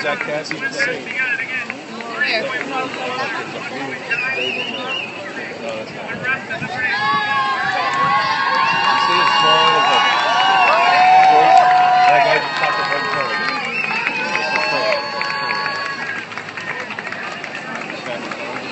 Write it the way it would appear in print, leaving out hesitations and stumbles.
Zach Cassie just saying. Where? No, that's not right. You see it small as a that guy just popped up right in front of me. It's a